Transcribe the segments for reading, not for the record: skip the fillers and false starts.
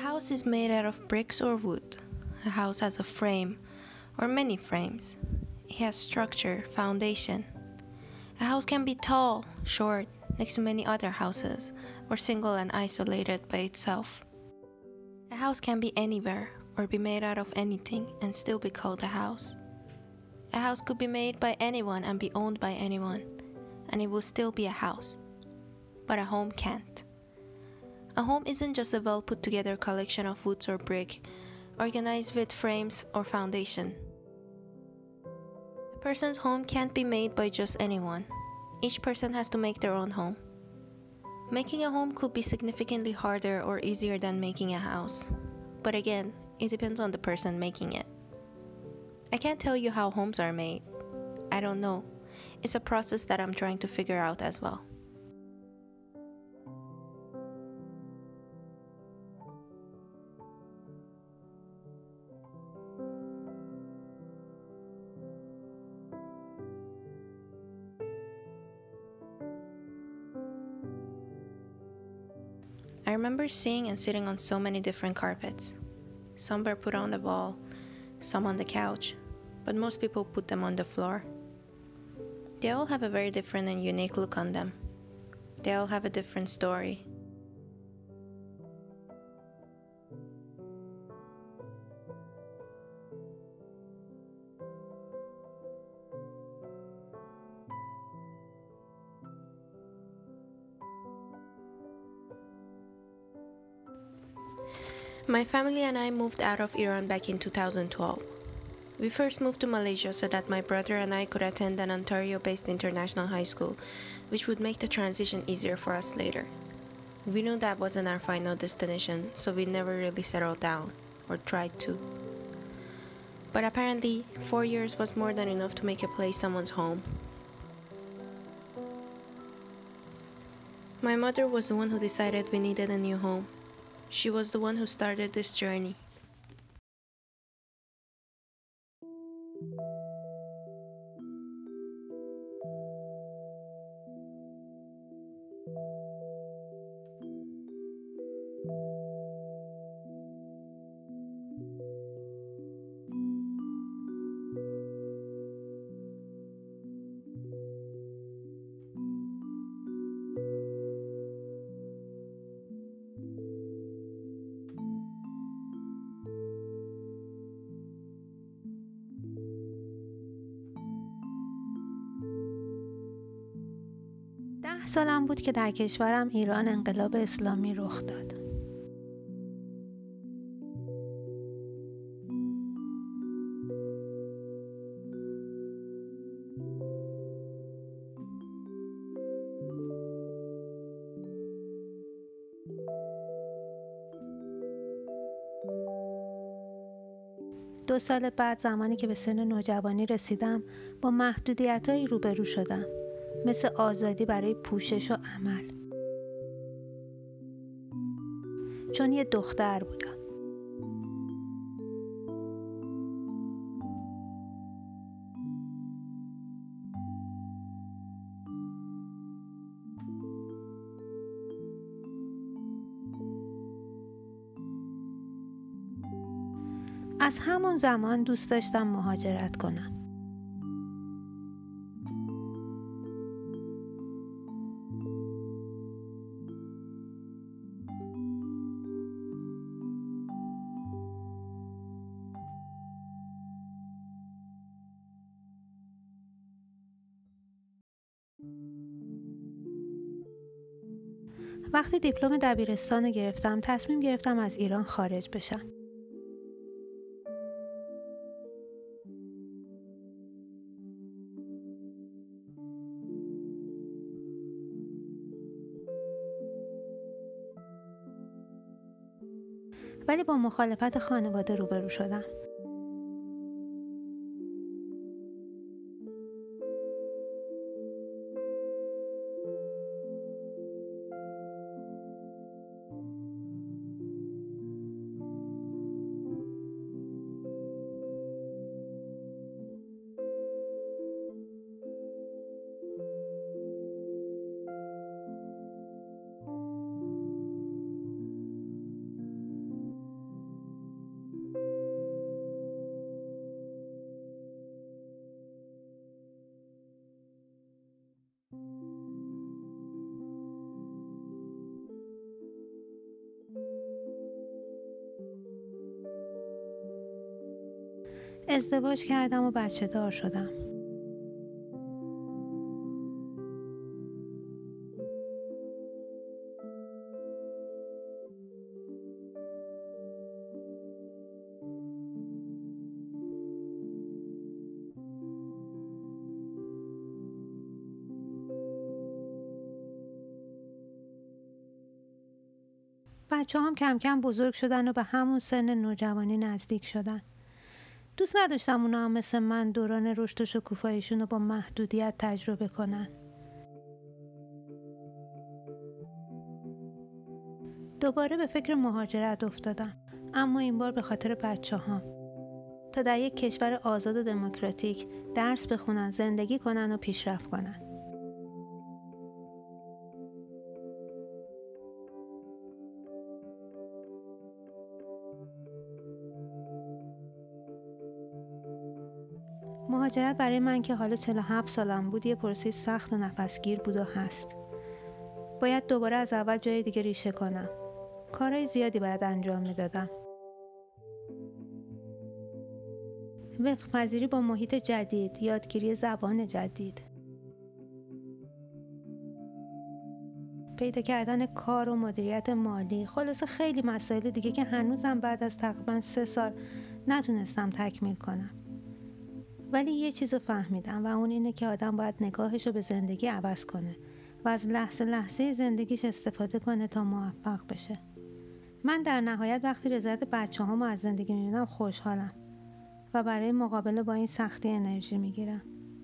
house is made out of bricks or wood. A house has a frame or many frames. It has structure, foundation. A house can be tall, short, next to many other houses, or single and isolated by itself. A house can be anywhere or be made out of anything and still be called a house. A house could be made by anyone and be owned by anyone, and it will still be a house. But a home can't. A home isn't just a well put together collection of woods or brick, organized with frames or foundation. A person's home can't be made by just anyone. Each person has to make their own home. Making a home could be significantly harder or easier than making a house. But again, it depends on the person making it. I can't tell you how homes are made. I don't know. It's a process that I'm trying to figure out as well. I remember seeing and sitting on so many different carpets. Some were put on the wall, some on the couch, but most people put them on the floor. They all have a very different and unique look on them. They all have a different story. My family and I moved out of Iran back in 2012. We first moved to Malaysia so that my brother and I could attend an Ontario-based international high school, which would make the transition easier for us later. We knew that wasn't our final destination, so we never really settled down, or tried to. But apparently, 4 years was more than enough to make a place someone's home. My mother was the one who decided we needed a new home. She was the one who started this journey. سالم بود که در کشورم ایران انقلاب اسلامی رخ داد. دو سال بعد زمانی که به سن نوجوانی رسیدم با محدودیت‌هایی روبرو شدم، مثل آزادی برای پوشش و عمل. چون یه دختر بودم. از همون زمان دوست داشتم مهاجرت کنم. وقتی دیپلم دبیرستان رو گرفتم، تصمیم گرفتم از ایران خارج بشم. ولی با مخالفت خانواده روبرو شدم. ازدواج کردم و بچه دار شدم. بچه هم کم کم بزرگ شدن و به همون سن نوجوانی نزدیک شدن. دوست نداشتم اونا هم مثل من دوران رشد و شکوفاییشون رو با محدودیت تجربه کنن. دوباره به فکر مهاجرت افتادم، اما این بار به خاطر بچه هم. تا در یک کشور آزاد و دموکراتیک درس بخونن، زندگی کنن و پیشرفت کنن. مهاجرت برای من که حالا 47 سالم بود یه پروسه سخت و نفسگیر بود و هست. باید دوباره از اول جای دیگه ریشه کنم. کارهای زیادی باید انجام میدادم. وفق پذیری با محیط جدید، یادگیری زبان جدید، پیدا کردن کار و مدیریت مالی، خلاصه خیلی مسائل دیگه که هنوزم بعد از تقریبا 3 سال نتونستم تکمیل کنم. ولی یه چیزو فهمیدم و اون اینه که آدم باید نگاهشو به زندگی عوض کنه و از لحظه لحظه زندگیش استفاده کنه تا موفق بشه. من در نهایت وقتی رضایت بچه‌هامو از زندگی میبینم خوشحالم و برای مقابله با این سختی انرژی میگیرم.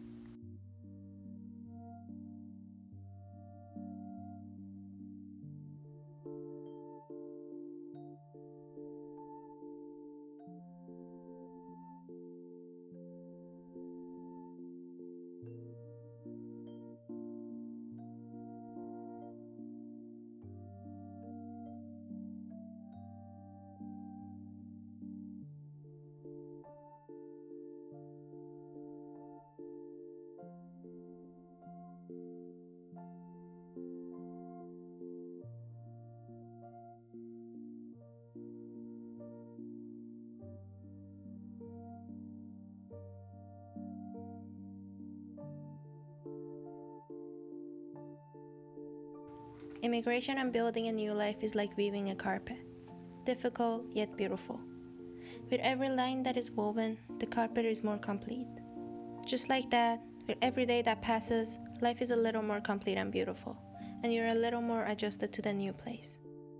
Immigration and building a new life is like weaving a carpet, difficult yet beautiful. With every line that is woven, the carpet is more complete. Just like that, with every day that passes, life is a little more complete and beautiful, and you're a little more adjusted to the new place.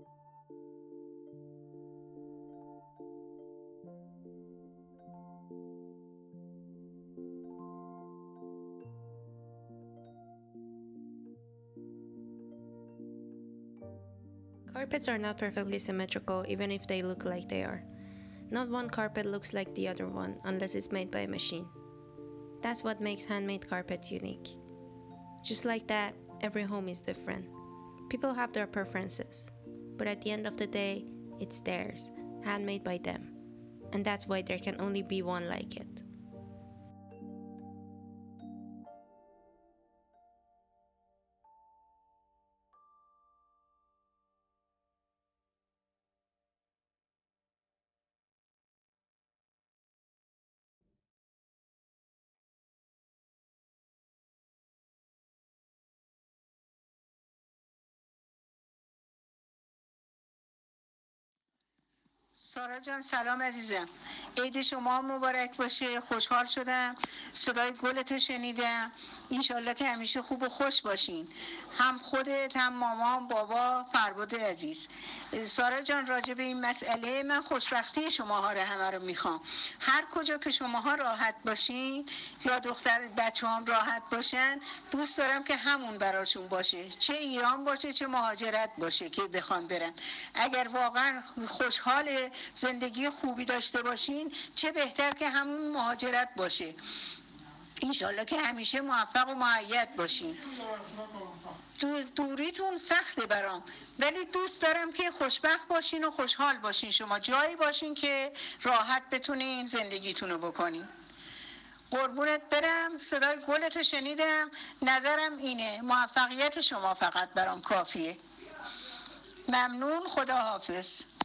Carpets are not perfectly symmetrical even if they look like they are. Not one carpet looks like the other one unless it's made by a machine. That's what makes handmade carpets unique. Just like that, every home is different. People have their preferences, but at the end of the day, it's theirs, handmade by them. And that's why there can only be one like it. سارا جان سلام عزیزم، عید شما مبارک باشه. خوشحال شدم صدای گلت شنیدم. انشالله که همیشه خوب و خوش باشین، هم خودت هم مامان بابا فرباد عزیز. سارا جان راجع به این مسئله من خوشبختی شماها رو همه رو میخوام. هر کجا که شماها راحت باشین یا دختر بچه هم راحت باشن، دوست دارم که همون براشون باشه، چه ایران باشه چه مهاجرت باشه که بخوان برن. اگر واقعا خوشحال زندگی خوبی داشته باشین چه بهتر که همون مهاجرت باشه. انشالله که همیشه موفق و مؤید باشین. دوریتون سخته برام، ولی دوست دارم که خوشبخت باشین و خوشحال باشین. شما جایی باشین که راحت بتونین زندگیتون رو بکنین. قربونت برم، صدای گلت شنیدم. نظرم اینه موفقیت شما فقط برام کافیه. ممنون، خدا حافظ.